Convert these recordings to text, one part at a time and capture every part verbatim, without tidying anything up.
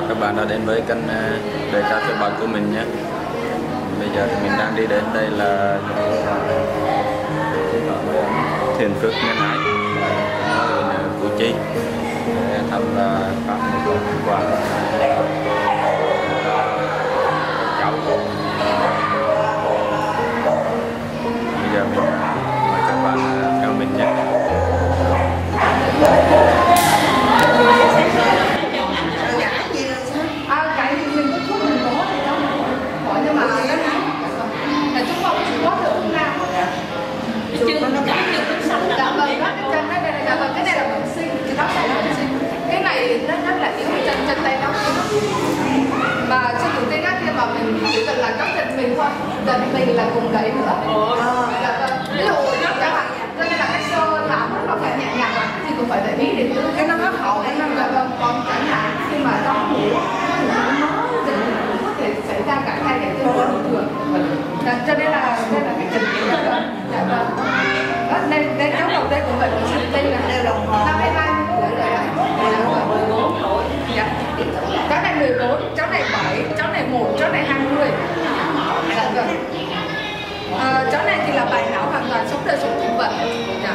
chào các bạn đã đến với kênh Đề Ca Phiên Bản của mình nhé. Bây giờ thì mình đang đi đến đây là Thiền Phước Nhân Ái, Củ Chi để thăm các quà cháu. Bây giờ mình mời các bạn theo mình nhé. Cái này nó rất là yếu chân chân tay nó mà trên thực tế các khi mà mình chỉ cần là cắt chân mình thôi, chân mình là cùng gãy nữa. Ví dụ chẳng hạn đây là cái sơ làm rất là phải nhẹ nhàng thì cũng phải để ý để giữ cái nó hấp hậu cái năng là còn chẳng hạn khi mà nó ngủ nó thì cũng có thể xảy ra cả hai cái tiêu hóa bình thường. Cho nên là đây là cái chân kiểu đó. Đây đây cháu đầu đây cũng vậy, đây là đều đồng hồ năm mươi hai tuổi rồi ạ. mười bốn tuổi. Dạ. Cháu này mười bốn, cháu này bảy, cháu này một, cháu này hai mươi. Dạ vâng. À, cháu này thì là bài não hoàn toàn, sống đời sống thực vật. Dạ.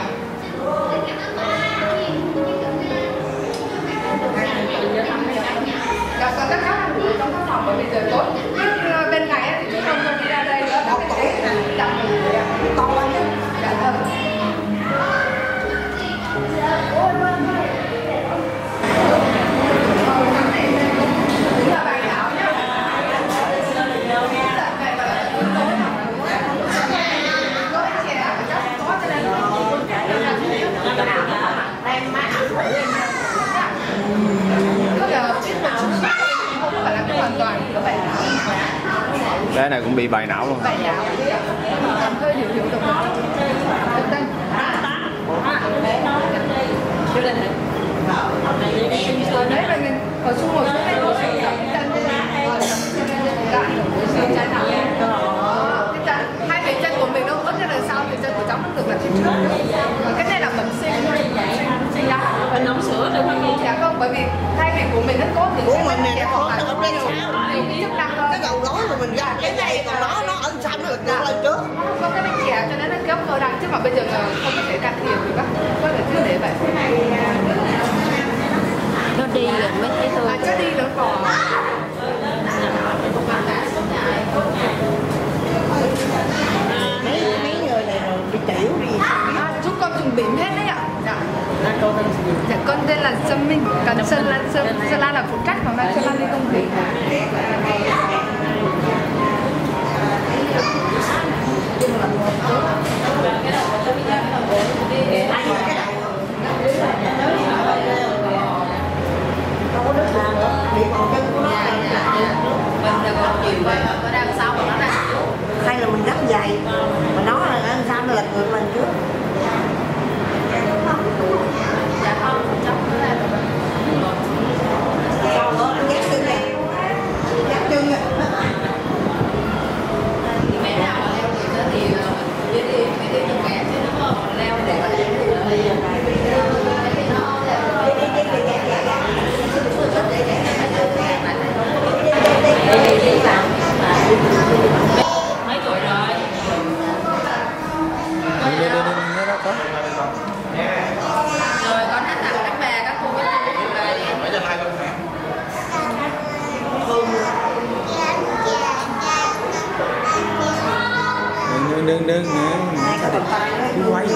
Dạ, còn các cháu đang ngủ trong các phòng và bây giờ tốt. Nhưng bên này thì chúng tôi không đi ra đây nữa. Đọc cái đặt to lên. Dạ vâng. Cái này cũng bị bài não luôn. Bài não. Hơi hiểu hiểu được. Đấy là mình ở xung một số này có sự cảm chân đây là hai cái chân của mình nó vớt ra đằng sau thì chân của cháu nó được là phía trước. Cái này là bẩm sinh sinh ra và nấu sữa được không? Dạ không, bởi vì hai vị của mình rất tốt thì của mình này nó là ở bên sau cái đầu gối của mình ra cái này còn nó nó ở sau nó lực lên trước có cái bên trẻ cho nên nó kéo cơ đằng chứ mà bây giờ không có thể can thiệp được, có thể cứ để vậy. Nó đi rồi mới thấy thôi. À, chứ đi nữa còn. mấy mấy người này rồi bị tiểu đi. À, chúng con dùng bỉm hết đấy ạ. Dạ. Dạ, con tên là Sơn Minh, còn Sơn Lan Sơn Sơn Lan là phụ trách và mai Sơn Lan đi công việc. Hay là mình gấp giày mà nó là ăn sao nó lật ngược lên trước. Dạ không, trong cái này là sao nữa anh dắt chân này dắt chân này mẹ nào mà leo thì thì đi đi đi đi từng kẻ chứ nó không leo để mà leo thì mấy tuổi rồi? Đi đi đi đi đó có. Rồi con hát tặng các bè các cô các chú về đi. Mấy giờ hai con hả? Đừng đừng đừng đừng quay.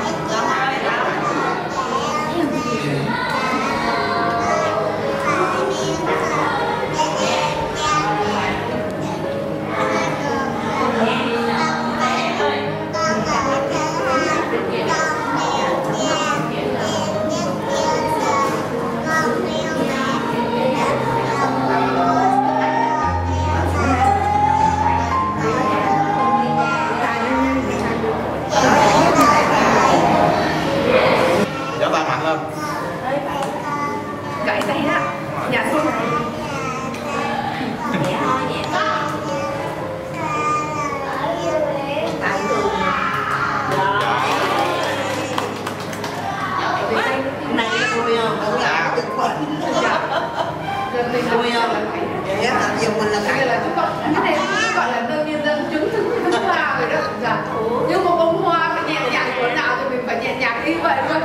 Gãy tay á. Dạ thôi. này vui không? Dạ. mình vui không? Vậy á, dùng mình là cái là chúng con cái này chúng gọi là đơn nhân dân chứng thức thức hoa rồi đó. Dạ. Nhưng một bông hoa phải nhẹ nhàng của nào thì mình phải nhẹ nhàng như vậy thôi.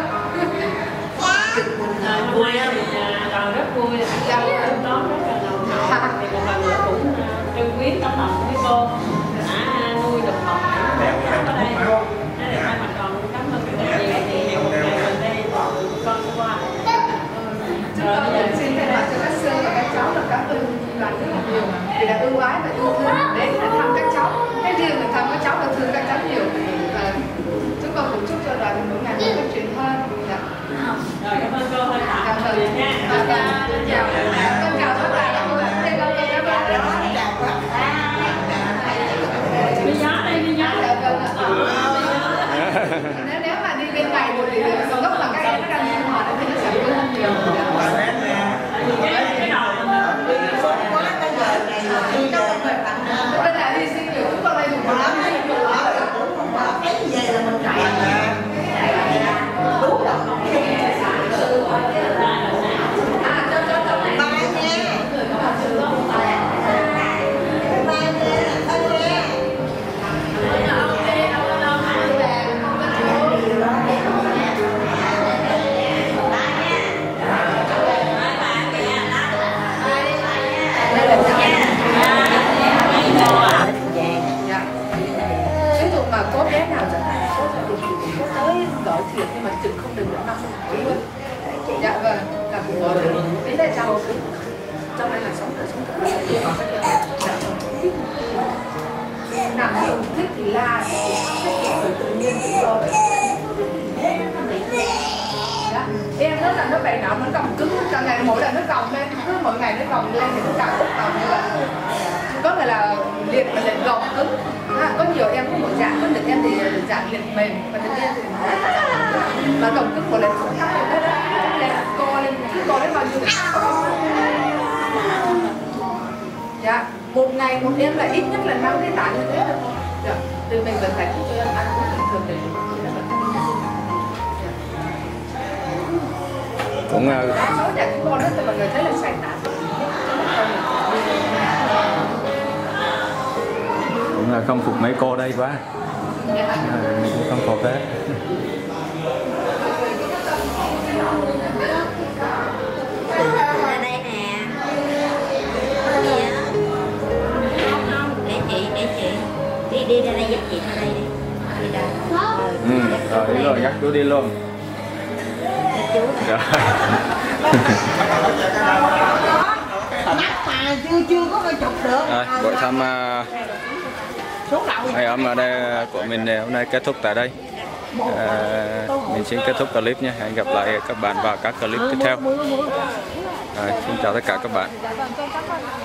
Vui á, còn rất vui. Dạ. Đó rất là lòng hậu. Thì một lần nữa cũng trân quý tấm lòng với cô đã nuôi được học ở đây. Thế để thay mặt đoàn cảm ơn rất nhiều thì một ngày gần đây con qua. Chúng con cũng xin thay mặt cho các sư và các cháu là cảm ơn đoàn rất là nhiều vì đã ưu ái và yêu thương đến để thăm các cháu. Cái riêng mình thăm các cháu là thương các cháu nhiều. Và chúng con cũng chúc cho đoàn mỗi ngày phát triển hơn. Dạ. Rồi cảm ơn cô hơi thả. Cảm ơn nha. Con chào. Con chào tất cả các bạn. Thế con chào các bạn. Đi gió đây, đi gió. Nếu nếu mà đi bên ngoài một thì lúc mà các em nó đang sinh hoạt thì nó sẽ vui hơn nhiều. Bây giờ đi xin nhiều chúng con đây dùng một lắm. cái gì là mình chạy đúng rồi. À, cho cho cho Ba nha. Ba nha, thân nha. ví dụ mà có bé nào chẳng hạn có tới gọi thiệt nhưng mà chừng không được năm ký luôn. Dạ vâng, là cũng gọi được. Ý là chào trong này là sống là sống nào ví dụ thích thì la, thích thì tự nhiên tự do vậy. Em nói là nó vậy nào nó còng cứng, càng ngày mỗi lần nó còng lên, cứ mỗi ngày nó còng lên thì nó càng lúc còng như vậy. Có thể là liệt và liệt gọng cứng. À, có nhiều em có một dạng, có những em thì dạng liệt mềm và những em thì mà gọng cứng một lần cũng thấp được đấy đấy, co lên chứ co đến bao nhiêu. Dạ, một ngày một em là ít nhất là năm cái tản như thế thôi. Dạ, thì mình vẫn phải cho em ăn uống bình thường để cũng số nhà chúng con đó thì mọi người thấy là sạch tản. cũng là không phục mấy cô đây quá, à, mình cũng không phục thế. Ra đây nè. Gì á? Không không, để chị, để chị. Đi đi ra đây giúp chị ra đây đi. Đi đâu? Ừ, rồi đi rồi, dắt chú đi luôn. Chú. Rồi. Nhắc mà chưa chưa có cái chụp được. Rồi, buổi thăm ngày ấm ở đây của mình hôm nay kết thúc tại đây. À, mình xin kết thúc clip nhé. Hẹn gặp lại các bạn vào các clip tiếp theo. Rồi, xin chào tất cả các bạn.